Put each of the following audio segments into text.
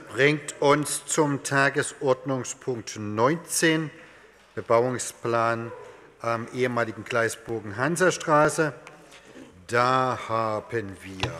bringt uns zum Tagesordnungspunkt 19, Bebauungsplan am ehemaligen Gleisbogen Hansastraße. Da haben wir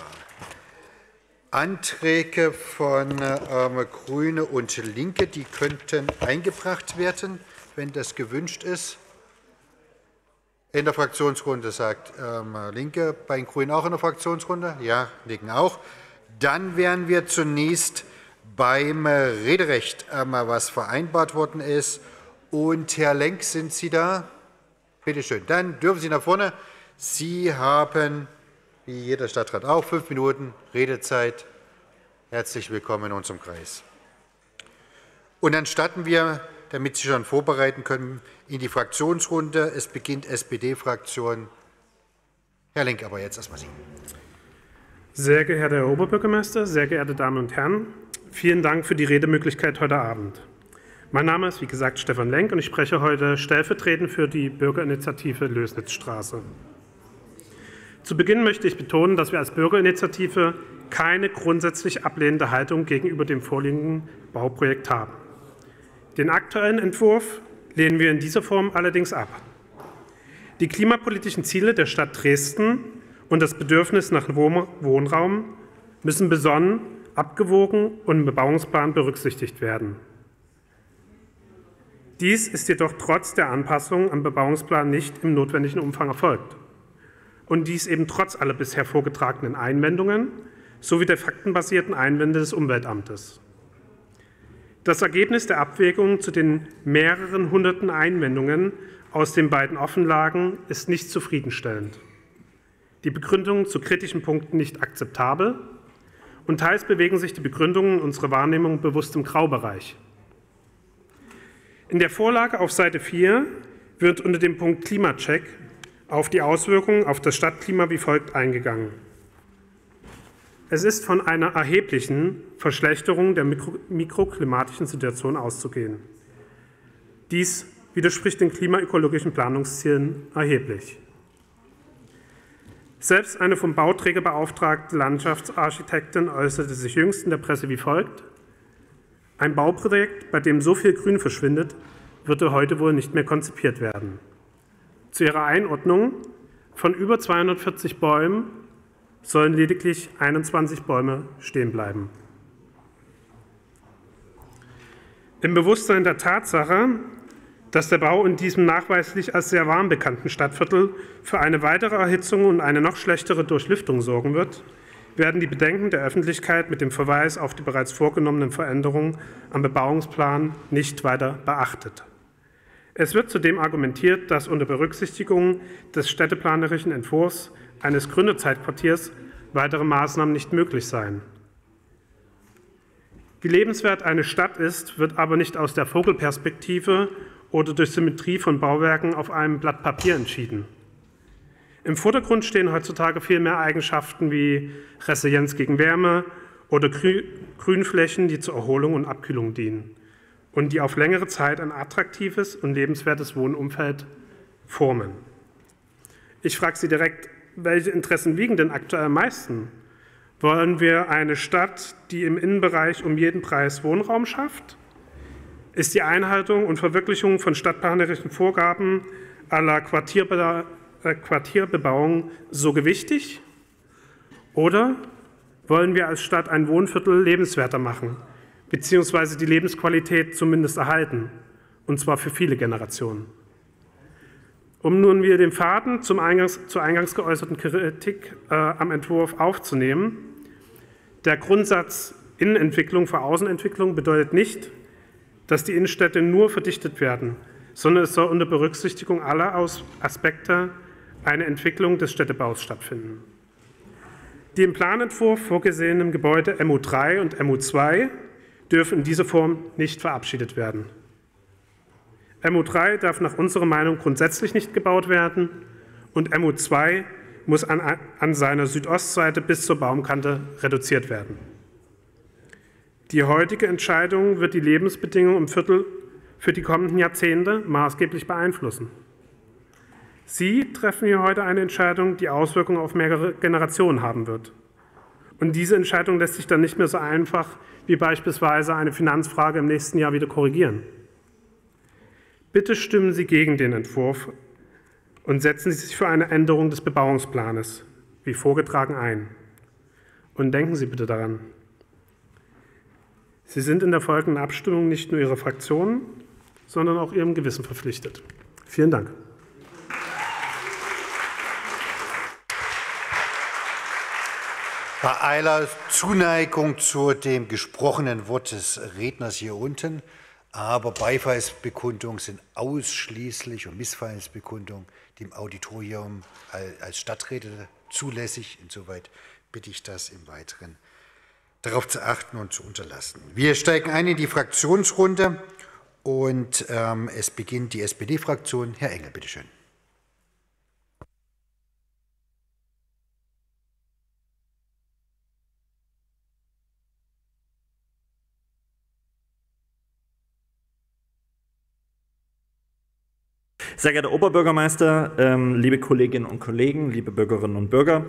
Anträge von Grüne und Linke, die könnten eingebracht werden, wenn das gewünscht ist. In der Fraktionsrunde sagt Linke, bei den Grünen auch in der Fraktionsrunde? Ja, nicken auch. Dann wären wir zunächst beim Rederecht, was vereinbart worden ist. Und Herr Lenk, sind Sie da? Bitte schön. Dann dürfen Sie nach vorne. Sie haben, wie jeder Stadtrat auch, 5 Minuten Redezeit. Herzlich willkommen in unserem Kreis. Und dann starten wir, damit Sie schon vorbereiten können, in die Fraktionsrunde. Es beginnt SPD-Fraktion. Herr Lenk, aber jetzt erstmal Sie. Sehr geehrter Herr Oberbürgermeister, sehr geehrte Damen und Herren, vielen Dank für die Redemöglichkeit heute Abend. Mein Name ist, wie gesagt, Stefan Lenk und ich spreche heute stellvertretend für die Bürgerinitiative Lößnitzstraße. Zu Beginn möchte ich betonen, dass wir als Bürgerinitiative keine grundsätzlich ablehnende Haltung gegenüber dem vorliegenden Bauprojekt haben. Den aktuellen Entwurf lehnen wir in dieser Form allerdings ab. Die klimapolitischen Ziele der Stadt Dresden und das Bedürfnis nach Wohnraum müssen besonnen, abgewogen und im Bebauungsplan berücksichtigt werden. Dies ist jedoch trotz der Anpassung am Bebauungsplan nicht im notwendigen Umfang erfolgt. Und dies eben trotz aller bisher vorgetragenen Einwendungen sowie der faktenbasierten Einwände des Umweltamtes. Das Ergebnis der Abwägung zu den mehreren hunderten Einwendungen aus den beiden Offenlagen ist nicht zufriedenstellend. Die Begründungen zu kritischen Punkten nicht akzeptabel und teils bewegen sich die Begründungen unserer Wahrnehmung bewusst im Graubereich. In der Vorlage auf Seite 4 wird unter dem Punkt Klimacheck auf die Auswirkungen auf das Stadtklima wie folgt eingegangen. Es ist von einer erheblichen Verschlechterung der mikroklimatischen Situation auszugehen. Dies widerspricht den klimaökologischen Planungszielen erheblich. Selbst eine vom Bauträger beauftragte Landschaftsarchitektin äußerte sich jüngst in der Presse wie folgt: Ein Bauprojekt, bei dem so viel Grün verschwindet, würde heute wohl nicht mehr konzipiert werden. Zu ihrer Einordnung: Von über 240 Bäumen sollen lediglich 21 Bäume stehen bleiben. Im Bewusstsein der Tatsache, dass der Bau in diesem nachweislich als sehr warm bekannten Stadtviertel für eine weitere Erhitzung und eine noch schlechtere Durchlüftung sorgen wird, werden die Bedenken der Öffentlichkeit mit dem Verweis auf die bereits vorgenommenen Veränderungen am Bebauungsplan nicht weiter beachtet. Es wird zudem argumentiert, dass unter Berücksichtigung des städteplanerischen Entwurfs eines Gründerzeitquartiers weitere Maßnahmen nicht möglich seien. Wie lebenswert eine Stadt ist, wird aber nicht aus der Vogelperspektive oder durch Symmetrie von Bauwerken auf einem Blatt Papier entschieden. Im Vordergrund stehen heutzutage viel mehr Eigenschaften wie Resilienz gegen Wärme oder Grünflächen, die zur Erholung und Abkühlung dienen und die auf längere Zeit ein attraktives und lebenswertes Wohnumfeld formen. Ich frage Sie direkt, welche Interessen wiegen denn aktuell am meisten? Wollen wir eine Stadt, die im Innenbereich um jeden Preis Wohnraum schafft? Ist die Einhaltung und Verwirklichung von stadtplanerischen Vorgaben à la Quartierbebauung so gewichtig? Oder wollen wir als Stadt ein Wohnviertel lebenswerter machen, beziehungsweise die Lebensqualität zumindest erhalten, und zwar für viele Generationen? Um nun wieder den Faden zur eingangs geäußerten Kritik am Entwurf aufzunehmen: Der Grundsatz Innenentwicklung vor Außenentwicklung bedeutet nicht, dass die Innenstädte nur verdichtet werden, sondern es soll unter Berücksichtigung aller Aspekte eine Entwicklung des Städtebaus stattfinden. Die im Planentwurf vorgesehenen Gebäude MU3 und MU2 dürfen in dieser Form nicht verabschiedet werden. MU3 darf nach unserer Meinung grundsätzlich nicht gebaut werden und MU2 muss an seiner Südostseite bis zur Baumkante reduziert werden. Die heutige Entscheidung wird die Lebensbedingungen im Viertel für die kommenden Jahrzehnte maßgeblich beeinflussen. Sie treffen hier heute eine Entscheidung, die Auswirkungen auf mehrere Generationen haben wird. Und diese Entscheidung lässt sich dann nicht mehr so einfach wie beispielsweise eine Finanzfrage im nächsten Jahr wieder korrigieren. Bitte stimmen Sie gegen den Entwurf und setzen Sie sich für eine Änderung des Bebauungsplanes, wie vorgetragen, ein. Und denken Sie bitte daran, Sie sind in der folgenden Abstimmung nicht nur Ihrer Fraktion, sondern auch Ihrem Gewissen verpflichtet. Vielen Dank. Herr Eiler, Zuneigung zu dem gesprochenen Wort des Redners hier unten, aber Beifallsbekundungen sind ausschließlich und Missfallensbekundungen dem Auditorium als Stadträte zulässig. Insoweit bitte ich das im Weiteren darauf zu achten und zu unterlassen. Wir steigen ein in die Fraktionsrunde und es beginnt die SPD-Fraktion. Herr Engel, bitteschön. Sehr geehrter Oberbürgermeister, liebe Kolleginnen und Kollegen, liebe Bürgerinnen und Bürger,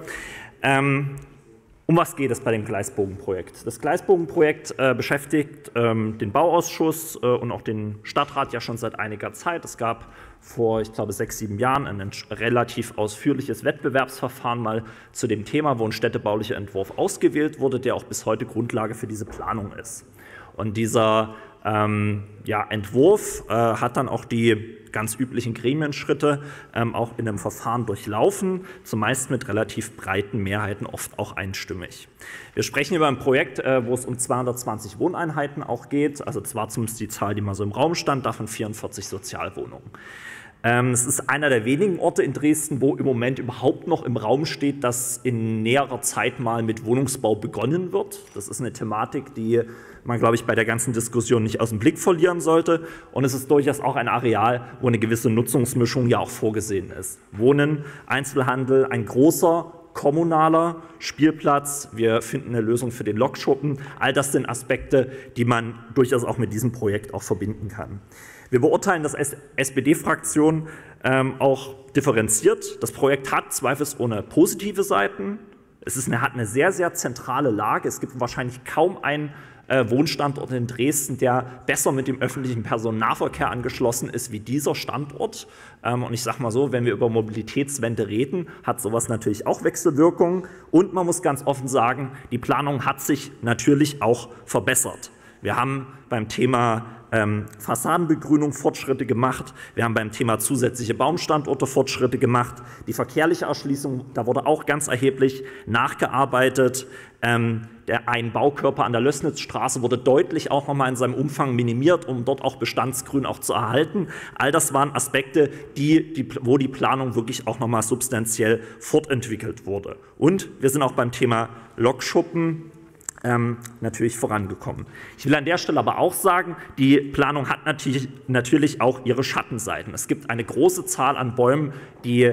um was geht es bei dem Gleisbogenprojekt? Das Gleisbogenprojekt beschäftigt den Bauausschuss und auch den Stadtrat ja schon seit einiger Zeit. Es gab vor, ich glaube, 6, 7 Jahren ein relativ ausführliches Wettbewerbsverfahren mal zu dem Thema, wo ein städtebaulicher Entwurf ausgewählt wurde, der auch bis heute Grundlage für diese Planung ist. Und dieser Entwurf hat dann auch die ganz üblichen Gremienschritte auch in einem Verfahren durchlaufen, zumeist mit relativ breiten Mehrheiten, oft auch einstimmig. Wir sprechen über ein Projekt, wo es um 220 Wohneinheiten auch geht, also das war zumindest die Zahl, die mal so im Raum stand, davon 44 Sozialwohnungen. Es ist einer der wenigen Orte in Dresden, wo im Moment überhaupt noch im Raum steht, dass in näherer Zeit mal mit Wohnungsbau begonnen wird. Das ist eine Thematik, die man, glaube ich, bei der ganzen Diskussion nicht aus dem Blick verlieren sollte. Und es ist durchaus auch ein Areal, wo eine gewisse Nutzungsmischung ja auch vorgesehen ist. Wohnen, Einzelhandel, ein großer kommunaler Spielplatz. Wir finden eine Lösung für den Lokschuppen. All das sind Aspekte, die man durchaus auch mit diesem Projekt auch verbinden kann. Wir beurteilen das als SPD-Fraktion auch differenziert. Das Projekt hat zweifelsohne positive Seiten. Hat eine sehr, sehr zentrale Lage. Es gibt wahrscheinlich kaum einen Wohnstandort in Dresden, der besser mit dem öffentlichen Personennahverkehr angeschlossen ist wie dieser Standort. Und ich sage mal so, wenn wir über Mobilitätswende reden, hat sowas natürlich auch Wechselwirkungen. Und man muss ganz offen sagen, die Planung hat sich natürlich auch verbessert. Wir haben beim Thema Fassadenbegrünung Fortschritte gemacht. Wir haben beim Thema zusätzliche Baumstandorte Fortschritte gemacht. Die verkehrliche Erschließung, da wurde auch ganz erheblich nachgearbeitet. Ein Baukörper an der Lößnitzstraße wurde deutlich auch nochmal in seinem Umfang minimiert, um dort auch Bestandsgrün auch zu erhalten. All das waren Aspekte, wo die Planung wirklich auch nochmal substanziell fortentwickelt wurde. Und wir sind auch beim Thema Lokschuppen natürlich vorangekommen. Ich will an der Stelle aber auch sagen, die Planung hat natürlich auch ihre Schattenseiten. Es gibt eine große Zahl an Bäumen, die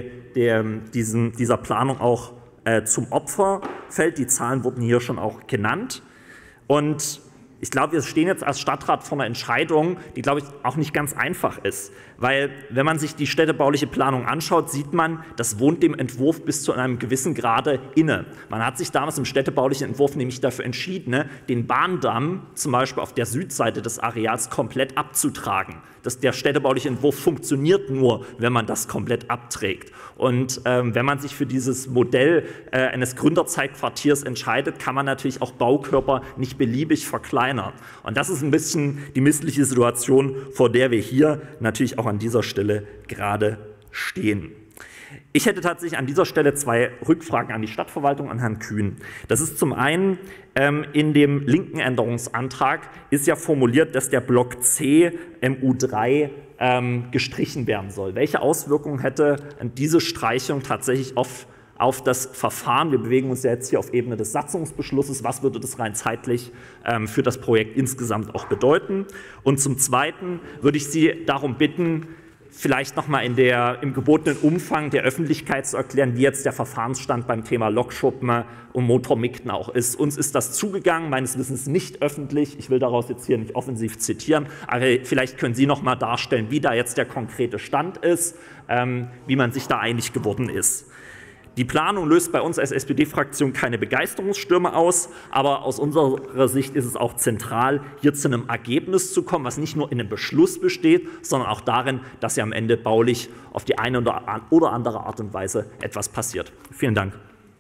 dieser Planung auch zum Opfer fällt. Die Zahlen wurden hier schon auch genannt. Und ich glaube, wir stehen jetzt als Stadtrat vor einer Entscheidung, die, glaube ich, auch nicht ganz einfach ist. Weil, wenn man sich die städtebauliche Planung anschaut, sieht man, das wohnt dem Entwurf bis zu einem gewissen Grade inne. Man hat sich damals im städtebaulichen Entwurf nämlich dafür entschieden, den Bahndamm zum Beispiel auf der Südseite des Areals komplett abzutragen. Der städtebauliche Entwurf funktioniert nur, wenn man das komplett abträgt. Und wenn man sich für dieses Modell eines Gründerzeitquartiers entscheidet, kann man natürlich auch Baukörper nicht beliebig verkleinern. Und das ist ein bisschen die missliche Situation, vor der wir hier natürlich auch an dieser Stelle gerade stehen. Ich hätte tatsächlich an dieser Stelle 2 Rückfragen an die Stadtverwaltung, an Herrn Kühn. Das ist zum einen, in dem linken Änderungsantrag ist ja formuliert, dass der Block C MU3 gestrichen werden soll. Welche Auswirkungen hätte diese Streichung tatsächlich auf das Verfahren? Wir bewegen uns ja jetzt hier auf Ebene des Satzungsbeschlusses. Was würde das rein zeitlich für das Projekt insgesamt auch bedeuten? Und zum Zweiten würde ich Sie darum bitten, vielleicht nochmal im gebotenen Umfang der Öffentlichkeit zu erklären, wie jetzt der Verfahrensstand beim Thema Lokschuppen und Motormikten auch ist. Uns ist das zugegangen, meines Wissens nicht öffentlich. Ich will daraus jetzt hier nicht offensiv zitieren, aber vielleicht können Sie nochmal darstellen, wie da jetzt der konkrete Stand ist, wie man sich da einig geworden ist. Die Planung löst bei uns als SPD-Fraktion keine Begeisterungsstürme aus, aber aus unserer Sicht ist es auch zentral, hier zu einem Ergebnis zu kommen, was nicht nur in einem Beschluss besteht, sondern auch darin, dass ja am Ende baulich auf die eine oder andere Art und Weise etwas passiert. Vielen Dank.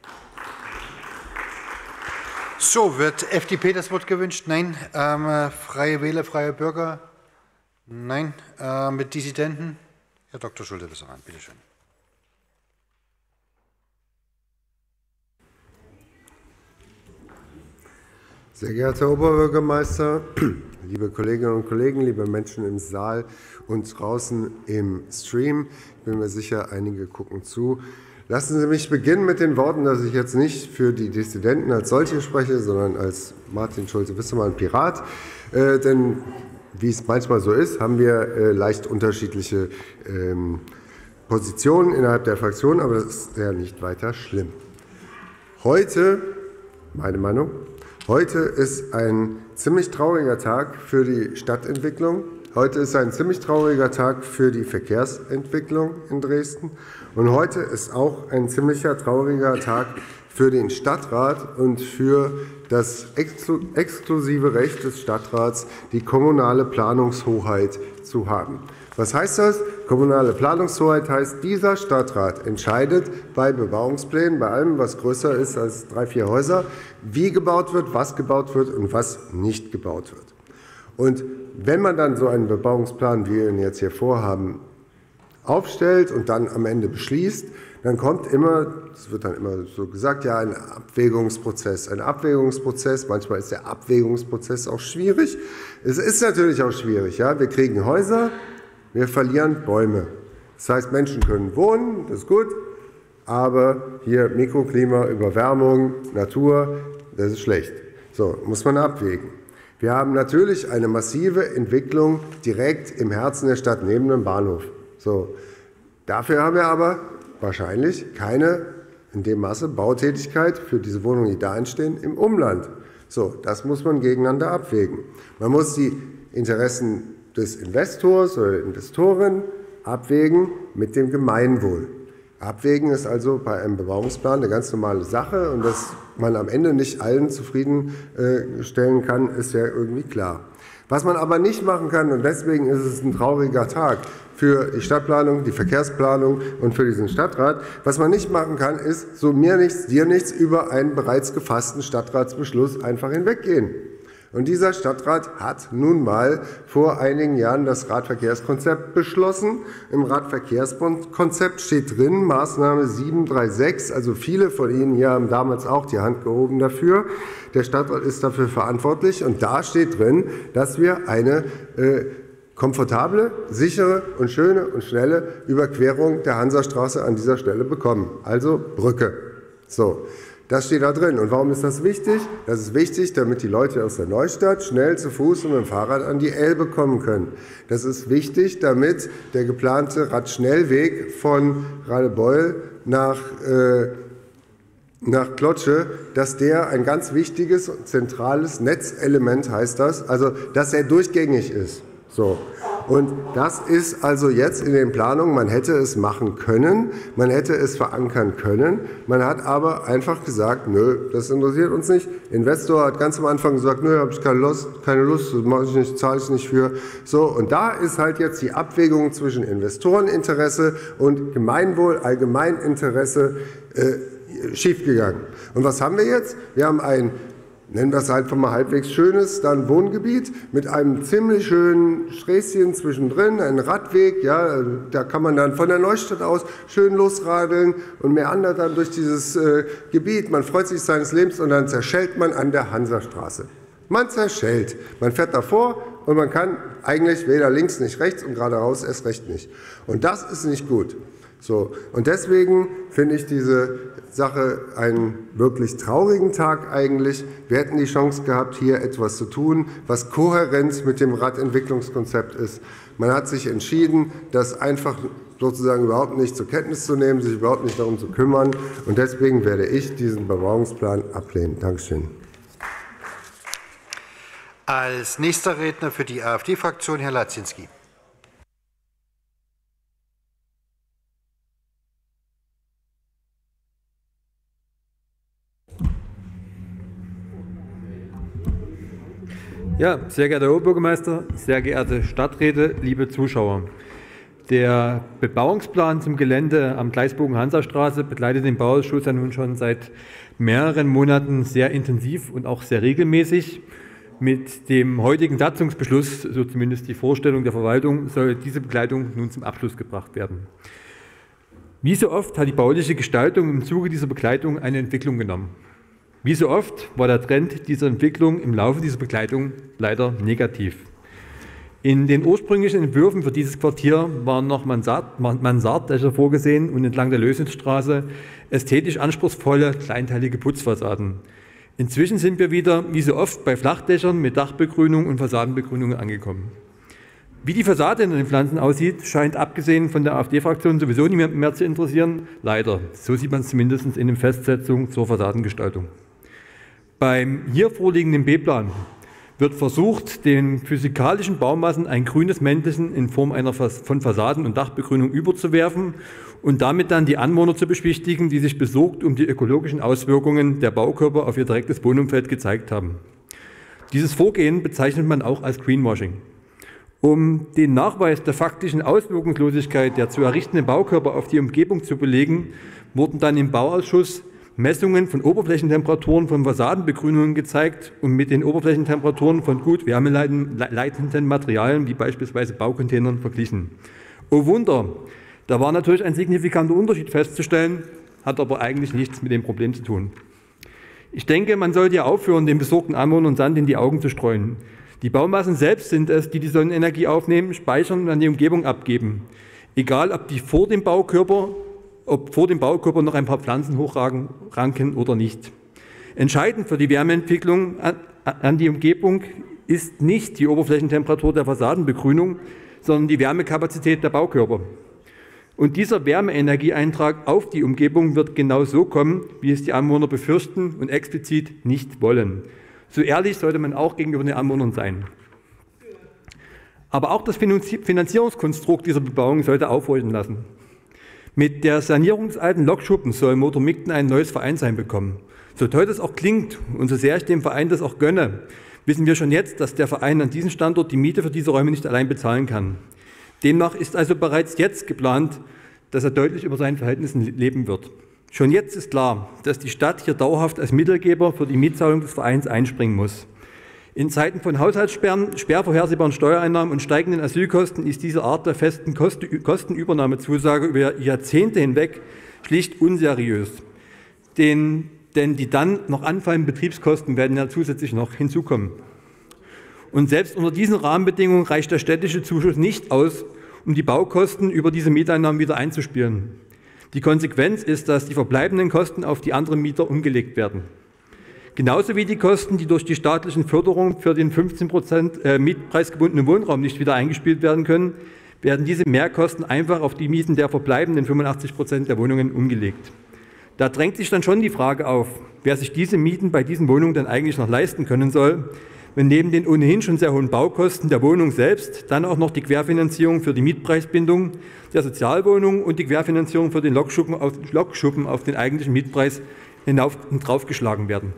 So, wird FDP das Wort gewünscht? Nein. Freie Wähler, Freie Bürger? Nein. Mit Dissidenten? Herr Dr. Schulte-Wissermann, bitte schön. Sehr geehrter Herr Oberbürgermeister, liebe Kolleginnen und Kollegen, liebe Menschen im Saal und draußen im Stream, ich bin mir sicher, einige gucken zu. Lassen Sie mich beginnen mit den Worten, dass ich jetzt nicht für die Dissidenten als solche spreche, sondern als Martin Schulte-Wissermann, Pirat. Denn wie es manchmal so ist, haben wir leicht unterschiedliche Positionen innerhalb der Fraktion, aber das ist ja nicht weiter schlimm. Heute, meine Meinung, heute ist ein ziemlich trauriger Tag für die Stadtentwicklung. Heute ist ein ziemlich trauriger Tag für die Verkehrsentwicklung in Dresden. Und heute ist auch ein ziemlicher trauriger Tag für den Stadtrat und für das exklusive Recht des Stadtrats, die kommunale Planungshoheit zu haben. Was heißt das? Kommunale Planungshoheit heißt, dieser Stadtrat entscheidet bei Bebauungsplänen, bei allem, was größer ist als 3, 4 Häuser, wie gebaut wird, was gebaut wird und was nicht gebaut wird. Und wenn man dann so einen Bebauungsplan, wie wir ihn jetzt hier vorhaben, aufstellt und dann am Ende beschließt, dann kommt immer, es wird dann immer so gesagt, ja, ein Abwägungsprozess. Ein Abwägungsprozess, manchmal ist der Abwägungsprozess auch schwierig. Es ist natürlich auch schwierig. Ja? Wir kriegen Häuser, wir verlieren Bäume. Das heißt, Menschen können wohnen, das ist gut, aber hier Mikroklima, Überwärmung, Natur, das ist schlecht. So, muss man abwägen. Wir haben natürlich eine massive Entwicklung direkt im Herzen der Stadt, neben dem Bahnhof. So, dafür haben wir aber wahrscheinlich keine in dem Maße Bautätigkeit für diese Wohnungen, die da entstehen, im Umland. So, das muss man gegeneinander abwägen. Man muss die Interessen des Investors oder der Investorin abwägen mit dem Gemeinwohl. Abwägen ist also bei einem Bebauungsplan eine ganz normale Sache und dass man am Ende nicht allen zufriedenstellen kann, ist ja irgendwie klar. Was man aber nicht machen kann, und deswegen ist es ein trauriger Tag für die Stadtplanung, die Verkehrsplanung und für diesen Stadtrat, was man nicht machen kann, ist so mir nichts, dir nichts über einen bereits gefassten Stadtratsbeschluss einfach hinweggehen. Und dieser Stadtrat hat nun mal vor einigen Jahren das Radverkehrskonzept beschlossen. Im Radverkehrskonzept steht drin, Maßnahme 736, also viele von Ihnen hier haben damals auch die Hand gehoben dafür. Der Stadtrat ist dafür verantwortlich und da steht drin, dass wir eine komfortable, sichere und schöne und schnelle Überquerung der Hansastraße an dieser Stelle bekommen, also Brücke. So. Das steht da drin. Und warum ist das wichtig? Das ist wichtig, damit die Leute aus der Neustadt schnell zu Fuß und mit dem Fahrrad an die Elbe kommen können. Das ist wichtig, damit der geplante Radschnellweg von Radebeul nach Klotsche, dass der ein ganz wichtiges, zentrales Netzelement heißt das, also dass er durchgängig ist. So. Und das ist also jetzt in den Planungen, man hätte es machen können, man hätte es verankern können, man hat aber einfach gesagt, nö, das interessiert uns nicht. Investor hat ganz am Anfang gesagt, nö, habe ich keine Lust, das mache ich nicht, zahle ich nicht für. So, und da ist halt jetzt die Abwägung zwischen Investoreninteresse und Gemeinwohl, Allgemeininteresse schiefgegangen. Und was haben wir jetzt? Wir haben ein, nennen wir es einfach mal halbwegs schönes, dann Wohngebiet mit einem ziemlich schönen Sträßchen zwischendrin, ein Radweg, ja, da kann man dann von der Neustadt aus schön losradeln und meandert dann durch dieses Gebiet. Man freut sich seines Lebens und dann zerschellt man an der Hansastraße. Man zerschellt. Man fährt davor und man kann eigentlich weder links nicht rechts und gerade raus erst recht nicht. Und das ist nicht gut. So, und deswegen finde ich diese Sache einen wirklich traurigen Tag eigentlich. Wir hätten die Chance gehabt, hier etwas zu tun, was kohärent mit dem Radentwicklungskonzept ist. Man hat sich entschieden, das einfach sozusagen überhaupt nicht zur Kenntnis zu nehmen, sich überhaupt nicht darum zu kümmern. Und deswegen werde ich diesen Bebauungsplan ablehnen. Dankeschön. Als nächster Redner für die AfD-Fraktion Herr Latzinski. Ja, sehr geehrter Herr Oberbürgermeister, sehr geehrte Stadträte, liebe Zuschauer. Der Bebauungsplan zum Gelände am Gleisbogen Hansastraße begleitet den Bauausschuss ja nun schon seit mehreren Monaten sehr intensiv und auch sehr regelmäßig. Mit dem heutigen Satzungsbeschluss, so zumindest die Vorstellung der Verwaltung, soll diese Begleitung nun zum Abschluss gebracht werden. Wie so oft hat die bauliche Gestaltung im Zuge dieser Begleitung eine Entwicklung genommen. Wie so oft war der Trend dieser Entwicklung im Laufe dieser Begleitung leider negativ. In den ursprünglichen Entwürfen für dieses Quartier waren noch Mansarddächer vorgesehen und entlang der Lösnitzstraße ästhetisch anspruchsvolle, kleinteilige Putzfassaden. Inzwischen sind wir wieder, wie so oft, bei Flachdächern mit Dachbegrünung und Fassadenbegrünung angekommen. Wie die Fassade in den Pflanzen aussieht, scheint abgesehen von der AfD-Fraktion sowieso niemand mehr zu interessieren. Leider. So sieht man es zumindest in den Festsetzungen zur Fassadengestaltung. Beim hier vorliegenden B-Plan wird versucht, den physikalischen Baumassen ein grünes Mäntelchen in Form von Fassaden- und Dachbegrünung überzuwerfen und damit dann die Anwohner zu beschwichtigen, die sich besorgt um die ökologischen Auswirkungen der Baukörper auf ihr direktes Wohnumfeld gezeigt haben. Dieses Vorgehen bezeichnet man auch als Greenwashing. Um den Nachweis der faktischen Auswirkungslosigkeit der zu errichtenden Baukörper auf die Umgebung zu belegen, wurden dann im Bauausschuss Messungen von Oberflächentemperaturen von Fassadenbegrünungen gezeigt und mit den Oberflächentemperaturen von gut wärmeleitenden Materialien wie beispielsweise Baucontainern verglichen. Oh Wunder, da war natürlich ein signifikanter Unterschied festzustellen, hat aber eigentlich nichts mit dem Problem zu tun. Ich denke, man sollte ja aufhören, den besorgten Anwohnern Sand in die Augen zu streuen. Die Baumassen selbst sind es, die die Sonnenenergie aufnehmen, speichern und an die Umgebung abgeben. Egal, ob vor dem Baukörper noch ein paar Pflanzen hochranken oder nicht. Entscheidend für die Wärmeentwicklung an die Umgebung ist nicht die Oberflächentemperatur der Fassadenbegrünung, sondern die Wärmekapazität der Baukörper. Und dieser Wärmeenergieeintrag auf die Umgebung wird genau so kommen, wie es die Anwohner befürchten und explizit nicht wollen. So ehrlich sollte man auch gegenüber den Anwohnern sein. Aber auch das Finanzierungskonstrukt dieser Bebauung sollte aufhorchen lassen. Mit der Sanierung des alten Lokschuppens soll Motor Migden ein neues Vereinsheim bekommen. So toll das auch klingt und so sehr ich dem Verein das auch gönne, wissen wir schon jetzt, dass der Verein an diesem Standort die Miete für diese Räume nicht allein bezahlen kann. Demnach ist also bereits jetzt geplant, dass er deutlich über seinen Verhältnissen leben wird. Schon jetzt ist klar, dass die Stadt hier dauerhaft als Mittelgeber für die Mietzahlung des Vereins einspringen muss. In Zeiten von Haushaltssperren, schwer vorhersehbaren Steuereinnahmen und steigenden Asylkosten ist diese Art der festen Kostenübernahmezusage über Jahrzehnte hinweg schlicht unseriös. Denn die dann noch anfallenden Betriebskosten werden ja zusätzlich noch hinzukommen. Und selbst unter diesen Rahmenbedingungen reicht der städtische Zuschuss nicht aus, um die Baukosten über diese Mieteinnahmen wieder einzuspielen. Die Konsequenz ist, dass die verbleibenden Kosten auf die anderen Mieter umgelegt werden. Genauso wie die Kosten, die durch die staatlichen Förderungen für den 15% mietpreisgebundenen Wohnraum nicht wieder eingespielt werden können, werden diese Mehrkosten einfach auf die Mieten der verbleibenden 85% der Wohnungen umgelegt. Da drängt sich dann schon die Frage auf, wer sich diese Mieten bei diesen Wohnungen dann eigentlich noch leisten können soll, wenn neben den ohnehin schon sehr hohen Baukosten der Wohnung selbst dann auch noch die Querfinanzierung für die Mietpreisbindung der Sozialwohnung und die Querfinanzierung für den Lokschuppen auf den eigentlichen Mietpreis hinauf und draufgeschlagen werden.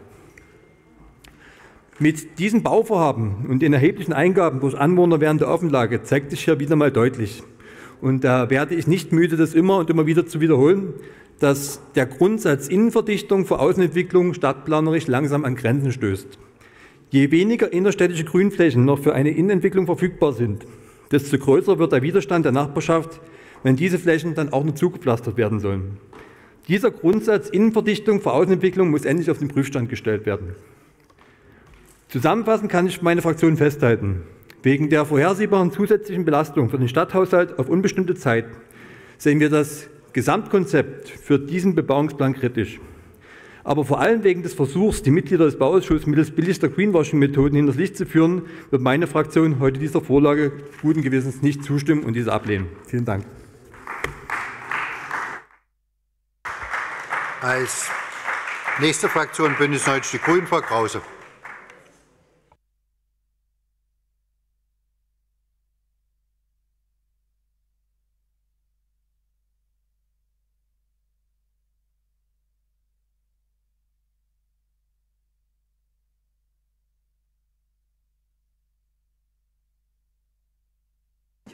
Mit diesen Bauvorhaben und den erheblichen Eingaben durch Anwohner während der Offenlage zeigt sich hier wieder mal deutlich. Und da werde ich nicht müde, das immer und immer wieder zu wiederholen, dass der Grundsatz Innenverdichtung vor Außenentwicklung stadtplanerisch langsam an Grenzen stößt. Je weniger innerstädtische Grünflächen noch für eine Innenentwicklung verfügbar sind, desto größer wird der Widerstand der Nachbarschaft, wenn diese Flächen dann auch noch zugepflastert werden sollen. Dieser Grundsatz Innenverdichtung vor Außenentwicklung muss endlich auf den Prüfstand gestellt werden. Zusammenfassend kann ich meine Fraktion festhalten. Wegen der vorhersehbaren zusätzlichen Belastung für den Stadthaushalt auf unbestimmte Zeit sehen wir das Gesamtkonzept für diesen Bebauungsplan kritisch. Aber vor allem wegen des Versuchs, die Mitglieder des Bauausschusses mittels billigster Greenwashing-Methoden hinters Licht zu führen, wird meine Fraktion heute dieser Vorlage guten Gewissens nicht zustimmen und diese ablehnen. Vielen Dank. Als nächste Fraktion Bündnis 90 Die Grünen, Frau Krause.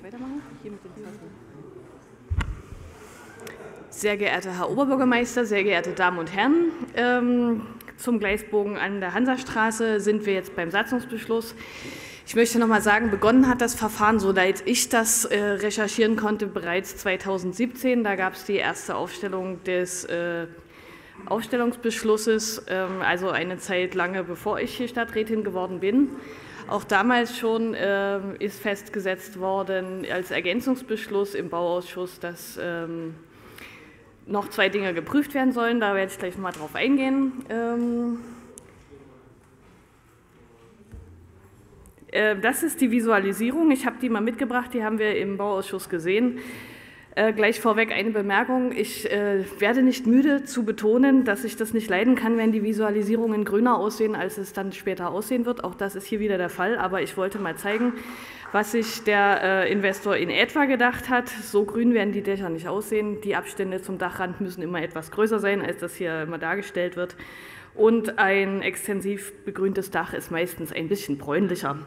weitermachen? Hier mit den Tasten. Sehr geehrter Herr Oberbürgermeister, sehr geehrte Damen und Herren, zum Gleisbogen an der Hansastraße sind wir jetzt beim Satzungsbeschluss. Ich möchte noch mal sagen, begonnen hat das Verfahren, soweit ich das recherchieren konnte, bereits 2017. Da gab es die erste Aufstellung des Aufstellungsbeschlusses, also eine Zeit lange bevor ich hier Stadträtin geworden bin. Auch damals schon ist festgesetzt worden als Ergänzungsbeschluss im Bauausschuss, dass noch 2 Dinge geprüft werden sollen. Da werde ich gleich mal drauf eingehen. Das ist die Visualisierung. Ich habe die mal mitgebracht, die haben wir im Bauausschuss gesehen. Gleich vorweg eine Bemerkung. Ich werde nicht müde zu betonen, dass ich das nicht leiden kann, wenn die Visualisierungen grüner aussehen, als es dann später aussehen wird. Auch das ist hier wieder der Fall. Aber ich wollte mal zeigen, was sich der Investor in etwa gedacht hat. So grün werden die Dächer nicht aussehen. Die Abstände zum Dachrand müssen immer etwas größer sein, als das hier immer dargestellt wird. Und ein extensiv begrüntes Dach ist meistens ein bisschen bräunlicher.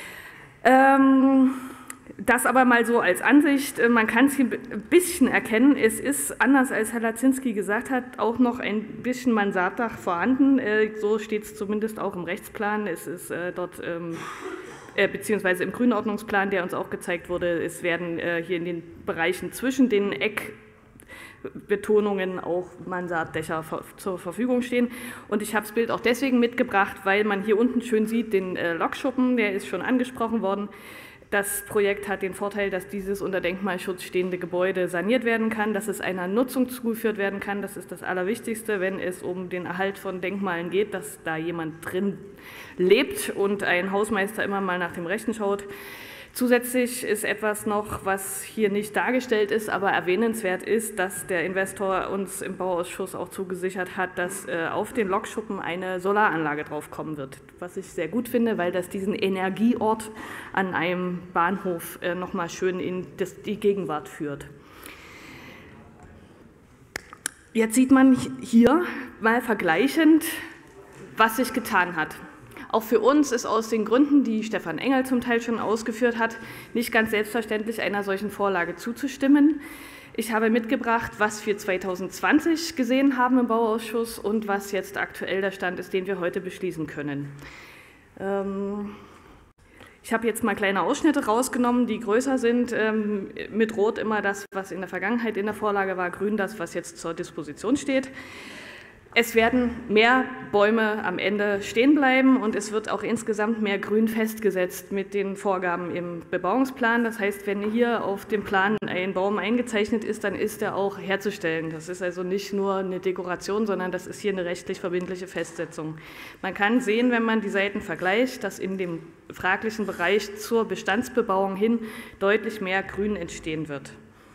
Das aber mal so als Ansicht, man kann es hier ein bisschen erkennen, es ist, anders als Herr Lazinski gesagt hat, auch noch ein bisschen Mansarddach vorhanden, so steht es zumindest auch im Rechtsplan, es ist dort, beziehungsweise im Grünordnungsplan, der uns auch gezeigt wurde, es werden hier in den Bereichen zwischen den Eckbetonungen auch Mansarddächer zur Verfügung stehen. Und ich habe das Bild auch deswegen mitgebracht, weil man hier unten schön sieht, den Lokschuppen, der ist schon angesprochen worden. Das Projekt hat den Vorteil, dass dieses unter Denkmalschutz stehende Gebäude saniert werden kann, dass es einer Nutzung zugeführt werden kann. Das ist das Allerwichtigste, wenn es um den Erhalt von Denkmalen geht, dass da jemand drin lebt und ein Hausmeister immer mal nach dem Rechten schaut. Zusätzlich ist etwas noch, was hier nicht dargestellt ist, aber erwähnenswert ist, dass der Investor uns im Bauausschuss auch zugesichert hat, dass auf den Lokschuppen eine Solaranlage draufkommen wird, was ich sehr gut finde, weil das diesen Energieort an einem Bahnhof nochmal schön in die Gegenwart führt. Jetzt sieht man hier mal vergleichend, was sich getan hat. Auch für uns ist aus den Gründen, die Stefan Engel zum Teil schon ausgeführt hat, nicht ganz selbstverständlich, einer solchen Vorlage zuzustimmen. Ich habe mitgebracht, was wir 2020 gesehen haben im Bauausschuss und was jetzt aktuell der Stand ist, den wir heute beschließen können. Ich habe jetzt mal kleine Ausschnitte rausgenommen, die größer sind. Mit Rot immer das, was in der Vergangenheit in der Vorlage war, grün das, was jetzt zur Disposition steht. Es werden mehr Bäume am Ende stehen bleiben und es wird auch insgesamt mehr Grün festgesetzt mit den Vorgaben im Bebauungsplan. Das heißt, wenn hier auf dem Plan ein Baum eingezeichnet ist, dann ist er auch herzustellen. Das ist also nicht nur eine Dekoration, sondern das ist hier eine rechtlich verbindliche Festsetzung. Man kann sehen, wenn man die Seiten vergleicht, dass in dem fraglichen Bereich zur Bestandsbebauung hin deutlich mehr Grün entstehen wird.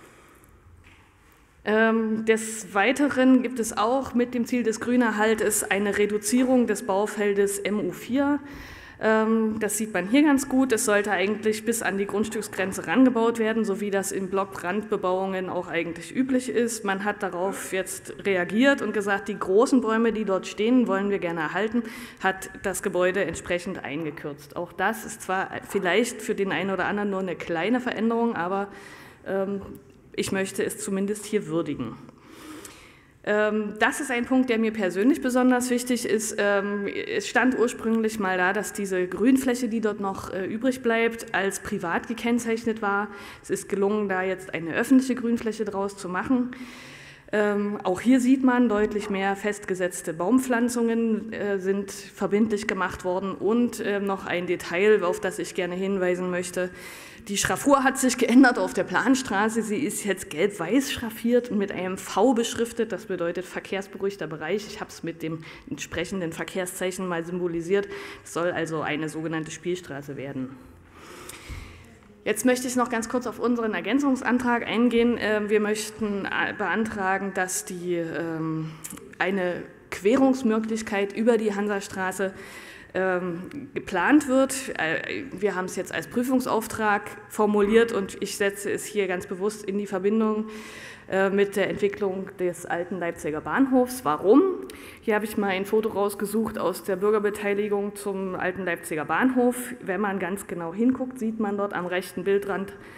Des Weiteren gibt es auch mit dem Ziel des Grünerhaltes eine Reduzierung des Baufeldes MU4. Das sieht man hier ganz gut. Es sollte eigentlich bis an die Grundstücksgrenze rangebaut werden, so wie das in Blockrandbebauungen auch eigentlich üblich ist. Man hat darauf jetzt reagiert und gesagt, die großen Bäume, die dort stehen, wollen wir gerne erhalten, hat das Gebäude entsprechend eingekürzt. Auch das ist zwar vielleicht für den einen oder anderen nur eine kleine Veränderung, aber ich möchte es zumindest hier würdigen. Das ist ein Punkt, der mir persönlich besonders wichtig ist. Es stand ursprünglich mal da, dass diese Grünfläche, die dort noch übrig bleibt, als privat gekennzeichnet war. Es ist gelungen, da jetzt eine öffentliche Grünfläche draus zu machen. Auch hier sieht man, deutlich mehr festgesetzte Baumpflanzungen sind verbindlich gemacht worden und noch ein Detail, auf das ich gerne hinweisen möchte. Die Schraffur hat sich geändert auf der Planstraße. Sie ist jetzt gelb-weiß schraffiert und mit einem V beschriftet. Das bedeutet verkehrsberuhigter Bereich. Ich habe es mit dem entsprechenden Verkehrszeichen mal symbolisiert. Es soll also eine sogenannte Spielstraße werden. Jetzt möchte ich noch ganz kurz auf unseren Ergänzungsantrag eingehen. Wir möchten beantragen, dass eine Querungsmöglichkeit über die Hansastraße geplant wird. Wir haben es jetzt als Prüfungsauftrag formuliert und ich setze es hier ganz bewusst in die Verbindung mit der Entwicklung des alten Leipziger Bahnhofs. Warum? Hier habe ich mal ein Foto rausgesucht aus der Bürgerbeteiligung zum alten Leipziger Bahnhof. Wenn man ganz genau hinguckt, sieht man dort am rechten Bildrand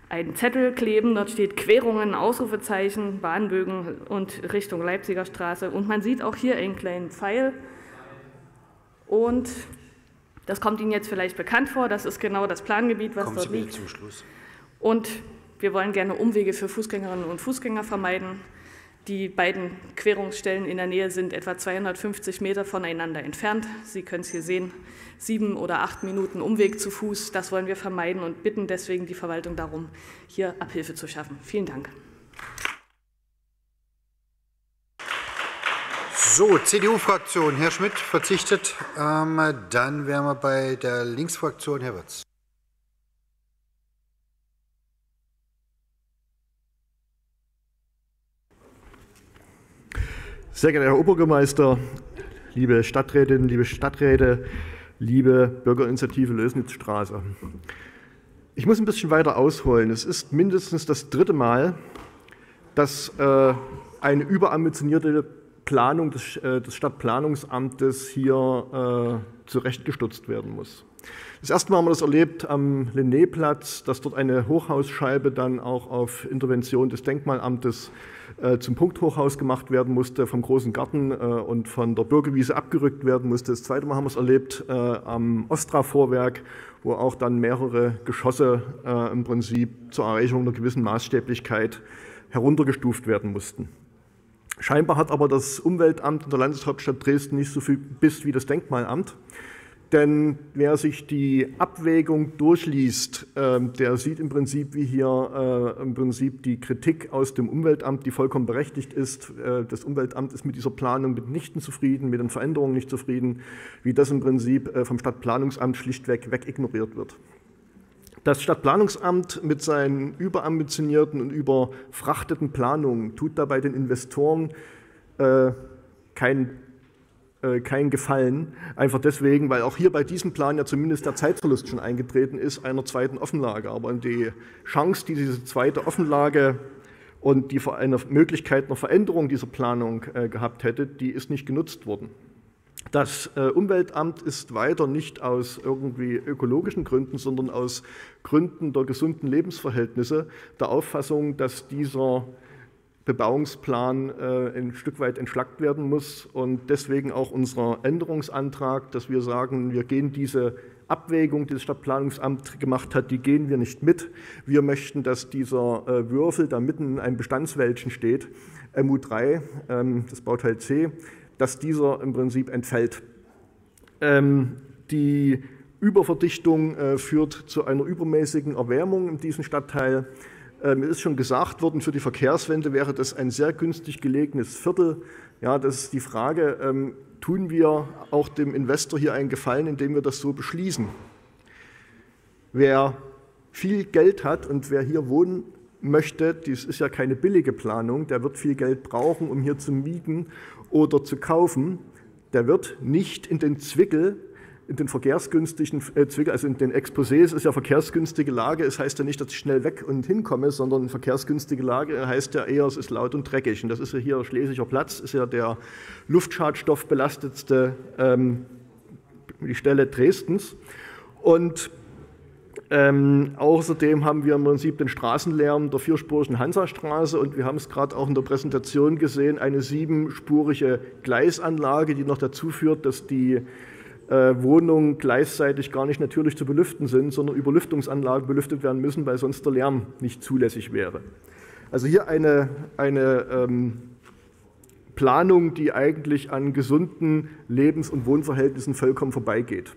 einen Zettel kleben, dort steht Querungen, Ausrufezeichen, Bahnbögen und Richtung Leipziger Straße. Und man sieht auch hier einen kleinen Pfeil. Und das kommt Ihnen jetzt vielleicht bekannt vor, das ist genau das Plangebiet, was dort liegt. Zum Schluss. Und wir wollen gerne Umwege für Fußgängerinnen und Fußgänger vermeiden. Die beiden Querungsstellen in der Nähe sind etwa 250 Meter voneinander entfernt. Sie können es hier sehen, 7 oder 8 Minuten Umweg zu Fuß. Das wollen wir vermeiden und bitten deswegen die Verwaltung darum, hier Abhilfe zu schaffen. Vielen Dank. So, CDU-Fraktion, Herr Schmidt verzichtet. Dann wären wir bei der Linksfraktion, Herr Wirtz. Sehr geehrter Herr Oberbürgermeister, liebe Stadträtinnen, liebe Stadträte, liebe Bürgerinitiative Lößnitzstraße. Ich muss ein bisschen weiter ausholen. Es ist mindestens das 3. Mal, dass eine überambitionierte Planung des Stadtplanungsamtes hier zurechtgestutzt werden muss. Das erste Mal haben wir das erlebt am Linné-Platz, dass dort eine Hochhausscheibe dann auch auf Intervention des Denkmalamtes zum Punkthochhaus gemacht werden musste, vom Großen Garten und von der Bürgerwiese abgerückt werden musste. Das zweite Mal haben wir es erlebt am Ostra-Vorwerk, wo auch dann mehrere Geschosse im Prinzip zur Erreichung einer gewissen Maßstäblichkeit heruntergestuft werden mussten. Scheinbar hat aber das Umweltamt in der Landeshauptstadt Dresden nicht so viel Biss wie das Denkmalamt. Denn wer sich die Abwägung durchliest, der sieht im Prinzip, wie hier im Prinzip die Kritik aus dem Umweltamt, die vollkommen berechtigt ist. Das Umweltamt ist mit dieser Planung mitnichten zufrieden, mit den Veränderungen nicht zufrieden, wie das im Prinzip vom Stadtplanungsamt schlichtweg wegignoriert wird. Das Stadtplanungsamt mit seinen überambitionierten und überfrachteten Planungen tut dabei den Investoren keinen Gefallen, einfach deswegen, weil auch hier bei diesem Plan ja zumindest der Zeitverlust schon eingetreten ist, einer zweiten Offenlage. Aber die Chance, die diese zweite Offenlage und die eine Möglichkeit einer Veränderung dieser Planung gehabt hätte, die ist nicht genutzt worden. Das Umweltamt ist weiter nicht aus irgendwie ökologischen Gründen, sondern aus Gründen der gesunden Lebensverhältnisse der Auffassung, dass dieser Bebauungsplan ein Stück weit entschlackt werden muss und deswegen auch unser Änderungsantrag, dass wir sagen, wir gehen diese Abwägung, die das Stadtplanungsamt gemacht hat, die gehen wir nicht mit. Wir möchten, dass dieser Würfel, da mitten in einem Bestandswäldchen steht, MU3, das Bauteil C, dass dieser im Prinzip entfällt. Die Überverdichtung führt zu einer übermäßigen Erwärmung in diesem Stadtteil. Es ist schon gesagt worden, für die Verkehrswende wäre das ein sehr günstig gelegenes Viertel. Ja, das ist die Frage, tun wir auch dem Investor hier einen Gefallen, indem wir das so beschließen? Wer viel Geld hat und wer hier wohnen möchte, dies ist ja keine billige Planung, der wird viel Geld brauchen, um hier zu mieten oder zu kaufen. Der wird nicht in den Zwickel, in den verkehrsgünstigen Zwickel, also in den Exposés ist ja verkehrsgünstige Lage, es heißt ja nicht, dass ich schnell weg und hinkomme, sondern verkehrsgünstige Lage heißt ja eher, es ist laut und dreckig. Und das ist ja hier Schlesischer Platz, ist ja der luftschadstoffbelastetste die Stelle Dresdens. Und außerdem haben wir im Prinzip den Straßenlärm der vierspurigen Hansastraße und wir haben es gerade auch in der Präsentation gesehen, eine 7-spurige Gleisanlage, die noch dazu führt, dass die Wohnungen gleichzeitig gar nicht natürlich zu belüften sind, sondern über Lüftungsanlagen belüftet werden müssen, weil sonst der Lärm nicht zulässig wäre. Also hier eine Planung, die eigentlich an gesunden Lebens- und Wohnverhältnissen vollkommen vorbeigeht.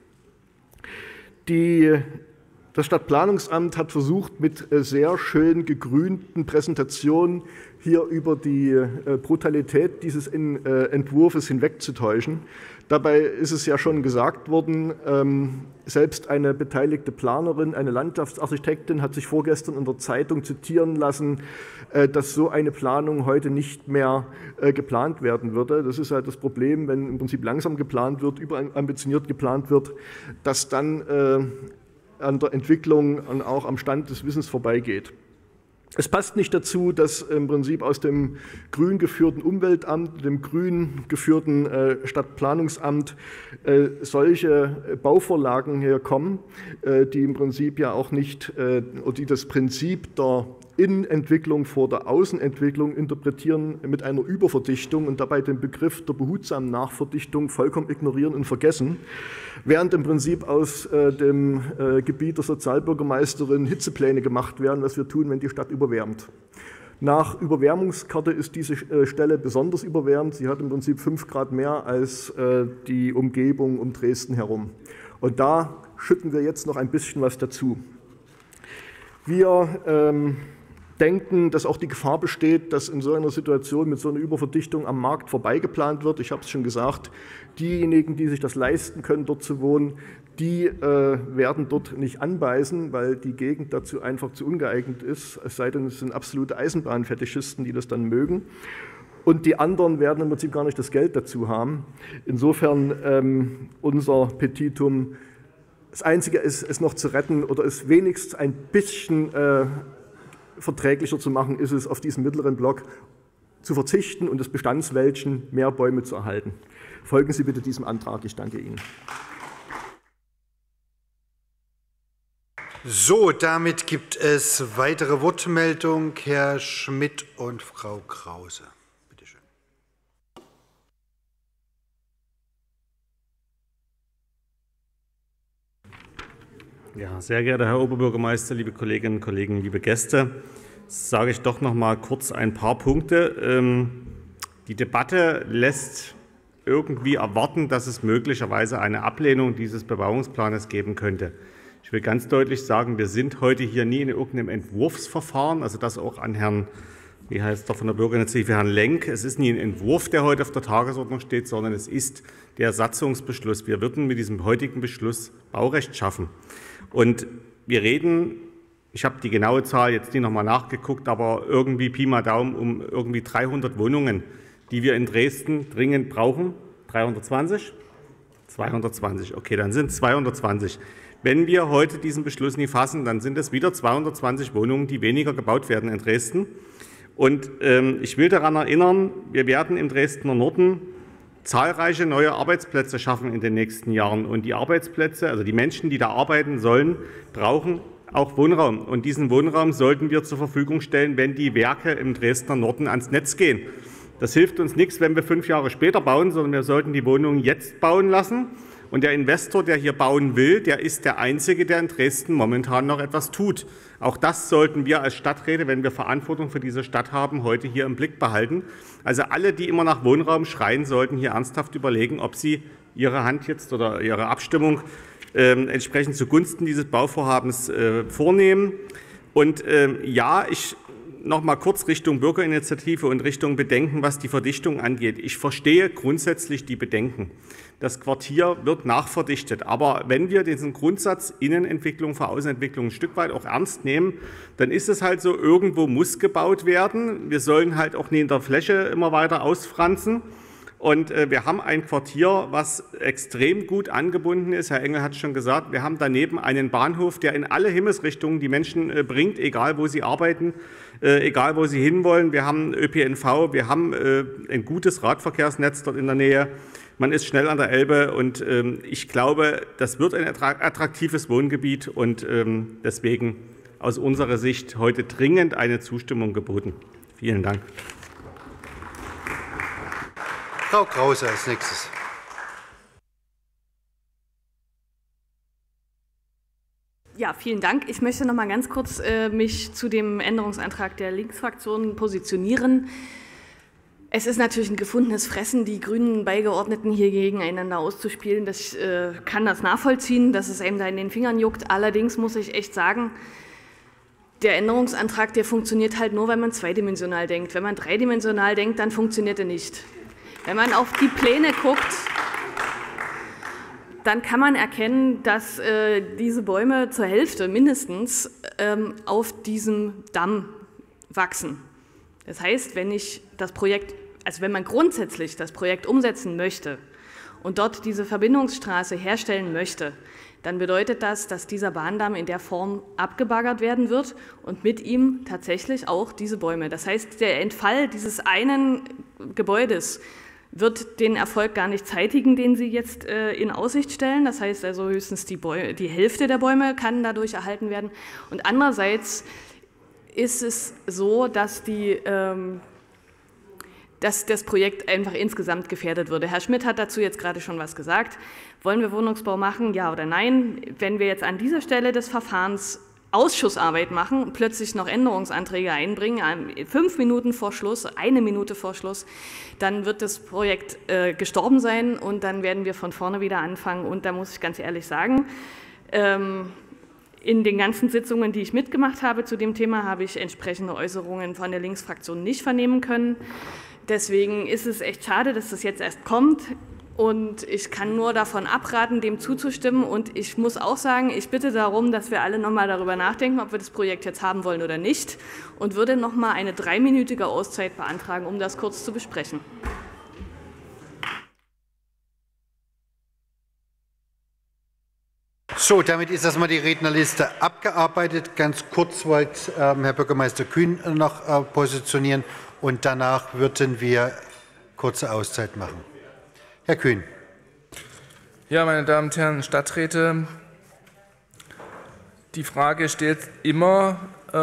Das Stadtplanungsamt hat versucht, mit sehr schön gegrünten Präsentationen hier über die Brutalität dieses Entwurfs hinwegzutäuschen. Dabei ist es ja schon gesagt worden, selbst eine beteiligte Planerin, eine Landschaftsarchitektin hat sich vorgestern in der Zeitung zitieren lassen, dass so eine Planung heute nicht mehr geplant werden würde. Das ist halt das Problem, wenn im Prinzip langsam geplant wird, überambitioniert geplant wird, dass dann an der Entwicklung und auch am Stand des Wissens vorbeigeht. Es passt nicht dazu, dass im Prinzip aus dem grün geführten Umweltamt, dem grün geführten Stadtplanungsamt solche Bauvorlagen herkommen, die im Prinzip ja auch nicht, oder die das Prinzip der Innenentwicklung vor der Außenentwicklung interpretieren mit einer Überverdichtung und dabei den Begriff der behutsamen Nachverdichtung vollkommen ignorieren und vergessen, während im Prinzip aus dem Gebiet der Sozialbürgermeisterin Hitzepläne gemacht werden, was wir tun, wenn die Stadt überwärmt. Nach Überwärmungskarte ist diese Stelle besonders überwärmt. Sie hat im Prinzip 5 Grad mehr als die Umgebung um Dresden herum. Und da schütten wir jetzt noch ein bisschen was dazu. Wir denken, dass auch die Gefahr besteht, dass in so einer Situation mit so einer Überverdichtung am Markt vorbeigeplant wird. Ich habe es schon gesagt, diejenigen, die sich das leisten können, dort zu wohnen, die werden dort nicht anbeißen, weil die Gegend dazu einfach zu ungeeignet ist, es sei denn, es sind absolute Eisenbahnfetischisten, die das dann mögen. Und die anderen werden im Prinzip gar nicht das Geld dazu haben. Insofern unser Petitum, das Einzige ist, es noch zu retten oder es wenigstens ein bisschen verträglicher zu machen, ist es, auf diesen mittleren Block zu verzichten und das Bestandswäldchen mehr Bäume zu erhalten. Folgen Sie bitte diesem Antrag. Ich danke Ihnen. So, damit gibt es weitere Wortmeldungen. Herr Schmidt und Frau Krause. Bitte schön. Ja, sehr geehrter Herr Oberbürgermeister, liebe Kolleginnen und Kollegen, liebe Gäste, sage ich doch noch mal kurz ein paar Punkte. Die Debatte lässt irgendwie erwarten, dass es möglicherweise eine Ablehnung dieses Bebauungsplanes geben könnte. Ich will ganz deutlich sagen, wir sind heute hier nie in irgendeinem Entwurfsverfahren, also das auch an Herrn, wie heißt er von der Bürgerinitiative, Herrn Lenk. Es ist nie ein Entwurf, der heute auf der Tagesordnung steht, sondern es ist der Satzungsbeschluss. Wir würden mit diesem heutigen Beschluss Baurecht schaffen. Und wir reden, ich habe die genaue Zahl jetzt nicht nochmal nachgeguckt, aber irgendwie Pi mal Daumen um irgendwie 300 Wohnungen, die wir in Dresden dringend brauchen. 320? 220, okay, dann sind es 220. Wenn wir heute diesen Beschluss nie fassen, dann sind es wieder 220 Wohnungen, die weniger gebaut werden in Dresden. Und ich will daran erinnern, wir werden im Dresdner Norden zahlreiche neue Arbeitsplätze schaffen in den nächsten Jahren. Und die Arbeitsplätze, also die Menschen, die da arbeiten sollen, brauchen auch Wohnraum. Und diesen Wohnraum sollten wir zur Verfügung stellen, wenn die Werke im Dresdner Norden ans Netz gehen. Das hilft uns nichts, wenn wir 5 Jahre später bauen, sondern wir sollten die Wohnungen jetzt bauen lassen. Und der Investor, der hier bauen will, der ist der Einzige, der in Dresden momentan noch etwas tut. Auch das sollten wir als Stadträte, wenn wir Verantwortung für diese Stadt haben, heute hier im Blick behalten. Also alle, die immer nach Wohnraum schreien, sollten hier ernsthaft überlegen, ob sie ihre Hand jetzt oder ihre Abstimmung entsprechend zugunsten dieses Bauvorhabens vornehmen. Und ja, ich noch mal kurz Richtung Bürgerinitiative und Richtung Bedenken, was die Verdichtung angeht. Ich verstehe grundsätzlich die Bedenken. Das Quartier wird nachverdichtet. Aber wenn wir diesen Grundsatz Innenentwicklung vor Außenentwicklung ein Stück weit auch ernst nehmen, dann ist es halt so, irgendwo muss gebaut werden. Wir sollen halt auch nicht in der Fläche immer weiter ausfransen. Und wir haben ein Quartier, was extrem gut angebunden ist. Herr Engel hat es schon gesagt, wir haben daneben einen Bahnhof, der in alle Himmelsrichtungen die Menschen bringt, egal wo sie arbeiten, egal wo sie hinwollen. Wir haben ÖPNV, wir haben ein gutes Radverkehrsnetz dort in der Nähe. Man ist schnell an der Elbe und ich glaube, das wird ein attraktives Wohngebiet und deswegen aus unserer Sicht heute dringend eine Zustimmung geboten. Vielen Dank. Frau Krause als nächstes. Ja, vielen Dank. Ich möchte noch mal ganz kurz mich zu dem Änderungsantrag der Linksfraktion positionieren. Es ist natürlich ein gefundenes Fressen, die grünen Beigeordneten hier gegeneinander auszuspielen. Ich kann das nachvollziehen, dass es einem da in den Fingern juckt. Allerdings muss ich echt sagen, der Änderungsantrag, der funktioniert halt nur, wenn man zweidimensional denkt. Wenn man dreidimensional denkt, dann funktioniert er nicht. Wenn man auf die Pläne guckt, dann kann man erkennen, dass diese Bäume zur Hälfte mindestens auf diesem Damm wachsen. Das heißt, wenn man grundsätzlich das Projekt umsetzen möchte und dort diese Verbindungsstraße herstellen möchte, dann bedeutet das, dass dieser Bahndamm in der Form abgebaggert werden wird und mit ihm tatsächlich auch diese Bäume. Das heißt, der Entfall dieses einen Gebäudes wird den Erfolg gar nicht zeitigen, den Sie jetzt in Aussicht stellen. Das heißt also höchstens die Hälfte der Bäume kann dadurch erhalten werden. Und andererseits ist es so, dass das Projekt einfach insgesamt gefährdet würde. Herr Schmidt hat dazu jetzt gerade schon was gesagt. Wollen wir Wohnungsbau machen, ja oder nein? Wenn wir jetzt an dieser Stelle des Verfahrens Ausschussarbeit machen und plötzlich noch Änderungsanträge einbringen, 5 Minuten vor Schluss, 1 Minute vor Schluss, dann wird das Projekt gestorben sein und dann werden wir von vorne wieder anfangen. Und da muss ich ganz ehrlich sagen, in den ganzen Sitzungen, die ich mitgemacht habe zu dem Thema, habe ich entsprechende Äußerungen von der Linksfraktion nicht vernehmen können. Deswegen ist es echt schade, dass das jetzt erst kommt. Und ich kann nur davon abraten, dem zuzustimmen. Und ich muss auch sagen, ich bitte darum, dass wir alle nochmal darüber nachdenken, ob wir das Projekt jetzt haben wollen oder nicht. Und würde nochmal eine 3-minütige Auszeit beantragen, um das kurz zu besprechen. So, damit ist erstmal die Rednerliste abgearbeitet. Ganz kurz wollte Herr Bürgermeister Kühn noch positionieren. Und danach würden wir kurze Auszeit machen. Herr Kühn. Ja, meine Damen und Herren Stadträte, die Frage steht immer,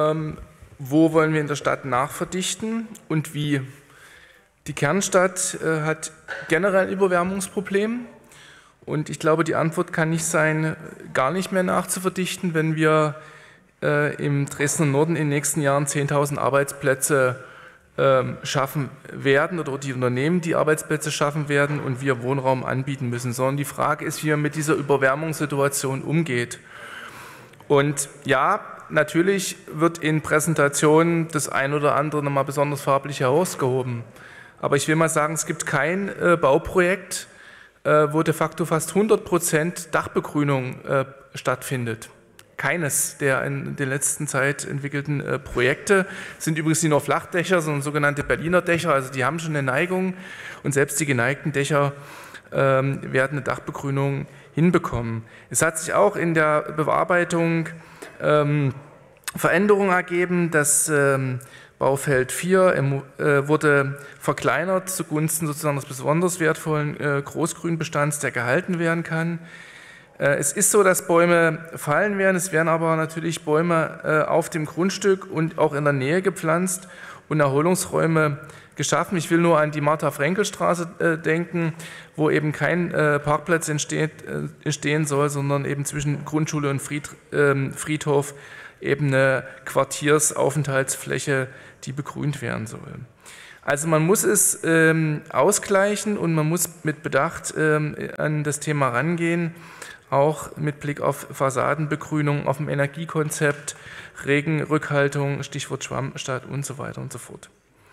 wo wollen wir in der Stadt nachverdichten und wie. Die Kernstadt hat generell ein Überwärmungsproblem und ich glaube, die Antwort kann nicht sein, gar nicht mehr nachzuverdichten, wenn wir im Dresdner Norden in den nächsten Jahren 10.000 Arbeitsplätze schaffen werden oder die Unternehmen, die Arbeitsplätze schaffen werden und wir Wohnraum anbieten müssen, sondern die Frage ist, wie man mit dieser Überwärmungssituation umgeht. Und ja, natürlich wird in Präsentationen das ein oder andere nochmal besonders farblich herausgehoben. Aber ich will mal sagen, es gibt kein Bauprojekt, wo de facto fast 100% Dachbegrünung stattfindet. Keines der in der letzten Zeit entwickelten Projekte sind übrigens nicht nur Flachdächer, sondern sogenannte Berliner Dächer. Also die haben schon eine Neigung und selbst die geneigten Dächer werden eine Dachbegrünung hinbekommen. Es hat sich auch in der Bearbeitung Veränderungen ergeben. Das Baufeld 4 wurde verkleinert zugunsten sozusagen des besonders wertvollen Großgrünbestands, der gehalten werden kann. Es ist so, dass Bäume fallen werden, es werden aber natürlich Bäume auf dem Grundstück und auch in der Nähe gepflanzt und Erholungsräume geschaffen. Ich will nur an die Martha-Frenkel-Straße denken, wo eben kein Parkplatz entstehen soll, sondern eben zwischen Grundschule und Friedhof eben eine Quartiersaufenthaltsfläche, die begrünt werden soll. Also man muss es ausgleichen und man muss mit Bedacht an das Thema rangehen, auch mit Blick auf Fassadenbegrünung, auf dem Energiekonzept, Regenrückhaltung, Stichwort Schwammstadt und so weiter und so fort.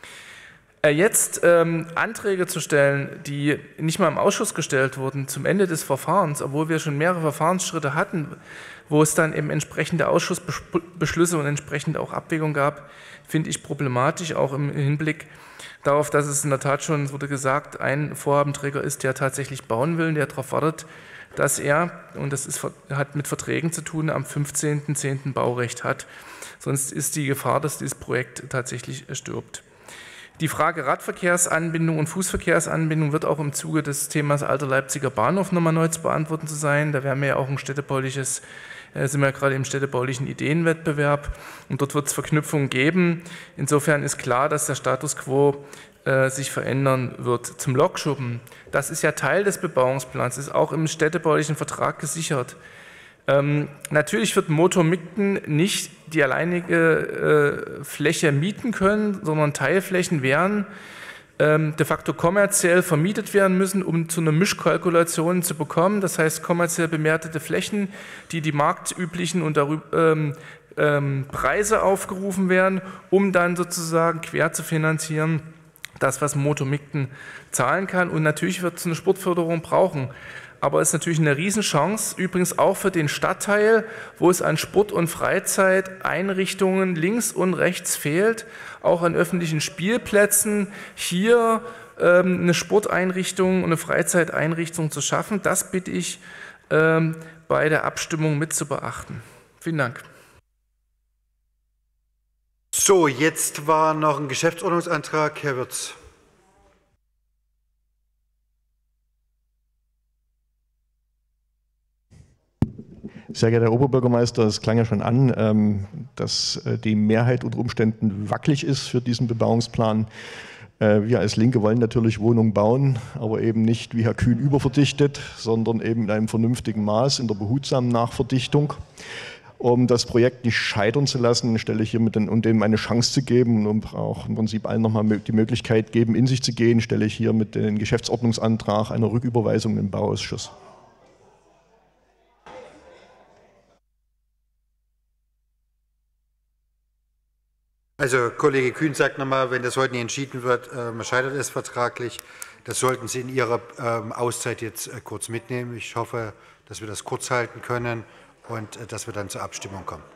Jetzt Anträge zu stellen, die nicht mal im Ausschuss gestellt wurden, zum Ende des Verfahrens, obwohl wir schon mehrere Verfahrensschritte hatten, wo es dann eben entsprechende Ausschussbeschlüsse und entsprechende auch Abwägungen gab, finde ich problematisch, auch im Hinblick darauf, dass es in der Tat schon, es wurde gesagt, ein Vorhabenträger ist, der tatsächlich bauen will, der darauf wartet, dass er, und das hat mit Verträgen zu tun, am 15.10. Baurecht hat. Sonst ist die Gefahr, dass dieses Projekt tatsächlich stirbt. Die Frage Radverkehrsanbindung und Fußverkehrsanbindung wird auch im Zuge des Themas Alter Leipziger Bahnhof nochmal neu zu beantworten zu sein. Da werden wir ja auch ein städtebauliches, sind wir ja gerade im städtebaulichen Ideenwettbewerb und dort wird es Verknüpfungen geben. Insofern ist klar, dass der Status quo sich verändern wird. Zum Lokschuppen, das ist ja Teil des Bebauungsplans, ist auch im städtebaulichen Vertrag gesichert. Natürlich wird Motormikten nicht die alleinige Fläche mieten können, sondern Teilflächen werden de facto kommerziell vermietet werden müssen, um zu einer Mischkalkulation zu bekommen. Das heißt, kommerziell bewertete Flächen, die marktüblichen und darüber Preise aufgerufen werden, um dann sozusagen quer zu finanzieren, das, was Motormikten zahlen kann. Und natürlich wird es eine Sportförderung brauchen. Aber es ist natürlich eine Riesenchance, übrigens auch für den Stadtteil, wo es an Sport- und Freizeiteinrichtungen links und rechts fehlt, auch an öffentlichen Spielplätzen hier eine Sporteinrichtung und eine Freizeiteinrichtung zu schaffen. Das bitte ich bei der Abstimmung mit zu beachten. Vielen Dank. So, jetzt war noch ein Geschäftsordnungsantrag. Herr Wirtz. Sehr geehrter Herr Oberbürgermeister, es klang ja schon an, dass die Mehrheit unter Umständen wackelig ist für diesen Bebauungsplan. Wir als Linke wollen natürlich Wohnungen bauen, aber eben nicht wie Herr Kühn überverdichtet, sondern eben in einem vernünftigen Maß, in der behutsamen Nachverdichtung. Um das Projekt nicht scheitern zu lassen, stelle ich hier und dem eine Chance zu geben und um auch im Prinzip allen nochmal die Möglichkeit geben, in sich zu gehen, stelle ich hier mit dem Geschäftsordnungsantrag einer Rücküberweisung im Bauausschuss. Also Kollege Kühn sagt nochmal, wenn das heute nicht entschieden wird, scheitert es vertraglich. Das sollten Sie in Ihrer Auszeit jetzt kurz mitnehmen. Ich hoffe, dass wir das kurz halten können und dass wir dann zur Abstimmung kommen.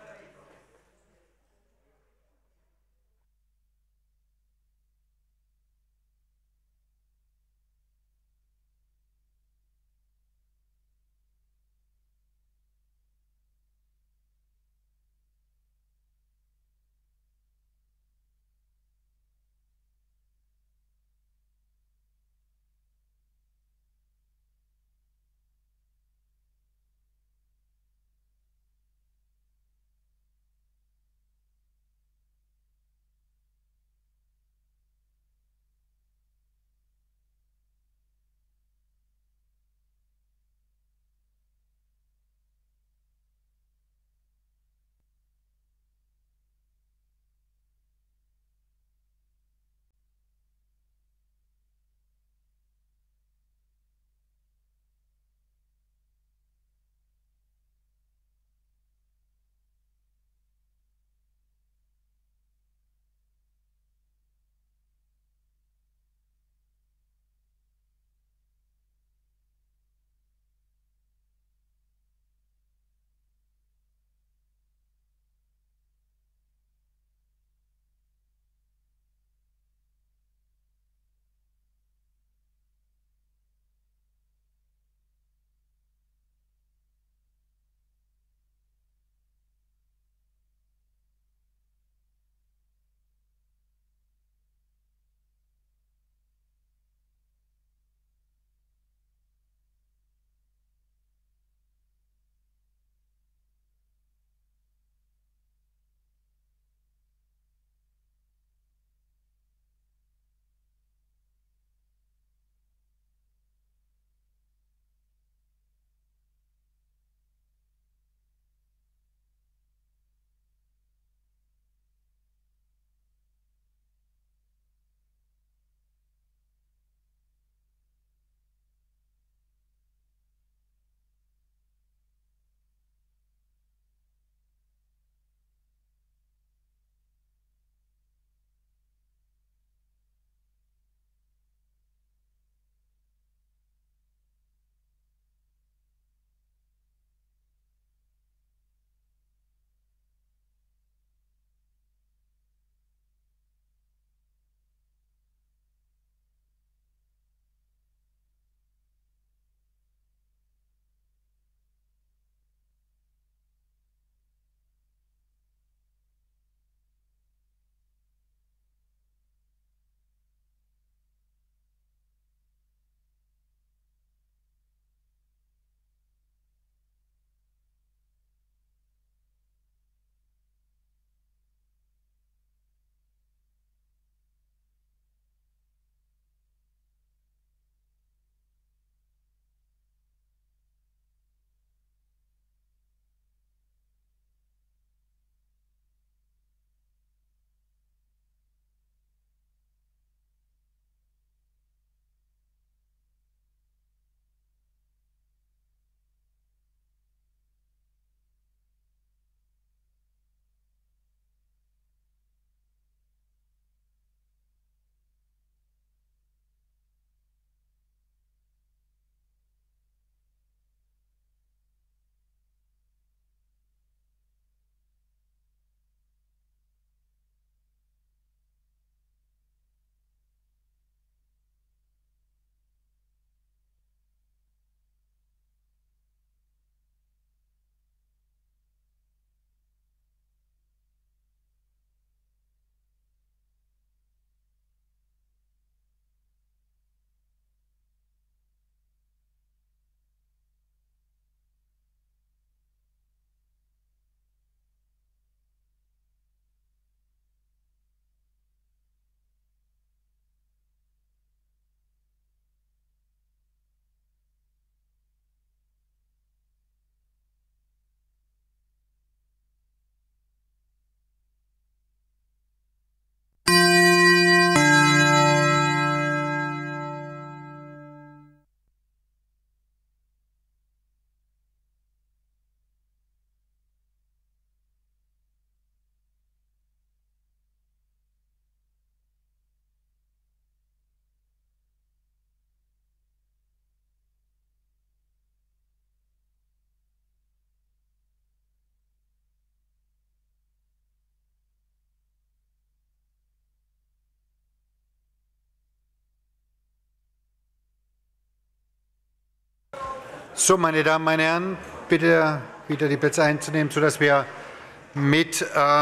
So, meine Damen, meine Herren, bitte wieder die Plätze einzunehmen, sodass wir mit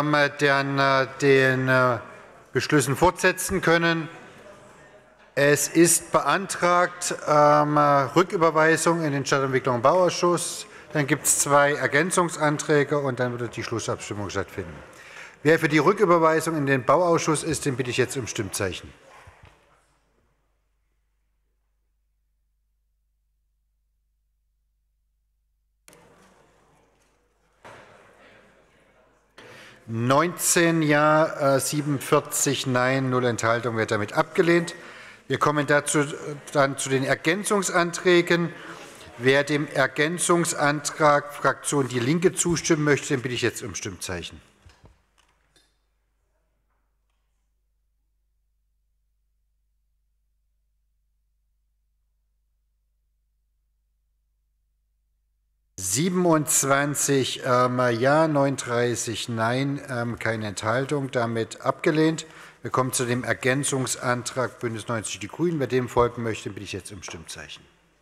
den Beschlüssen fortsetzen können. Es ist beantragt Rücküberweisung in den Stadtentwicklung und Bauausschuss. Dann gibt es 2 Ergänzungsanträge und dann wird die Schlussabstimmung stattfinden. Wer für die Rücküberweisung in den Bauausschuss ist, den bitte ich jetzt um Stimmzeichen. (19 Ja, 47 Nein, 0 Enthaltungen) wird damit abgelehnt. Wir kommen dazu dann zu den Ergänzungsanträgen. Wer dem Ergänzungsantrag Fraktion Die Linke zustimmen möchte, den bitte ich jetzt um Stimmzeichen. (27 Ja, 39 Nein, keine Enthaltung), damit abgelehnt. Wir kommen zu dem Ergänzungsantrag Bündnis 90 Die Grünen. Wer dem folgen möchte, bitte ich jetzt um Stimmzeichen.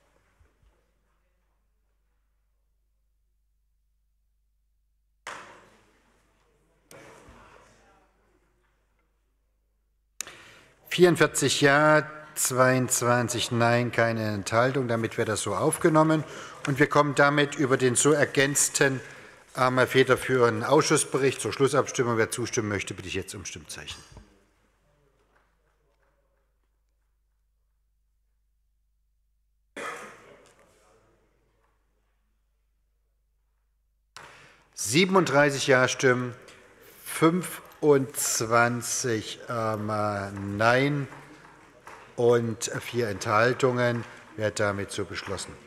(44 Ja, 22 Nein, keine Enthaltung). Damit wird das so aufgenommen. Und wir kommen damit über den so ergänzten federführenden Ausschussbericht zur Schlussabstimmung. Wer zustimmen möchte, bitte ich jetzt um Stimmzeichen. (37 Ja-Stimmen, 25 Nein und 4 Enthaltungen). Wird damit so beschlossen.